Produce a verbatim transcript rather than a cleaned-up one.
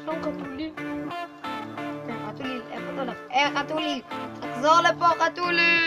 שלום חתולי. כן, חתולי, איפה אתה הולך? אה, חתולי! תחזור לפה, חתולי!